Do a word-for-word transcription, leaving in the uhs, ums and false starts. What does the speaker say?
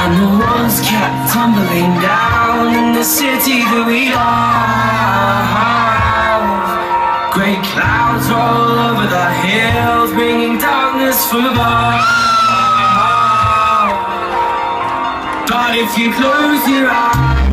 And the walls kept tumbling down in the city that we love. Great clouds roll over the hills, bringing darkness from above. But if you close your eyes,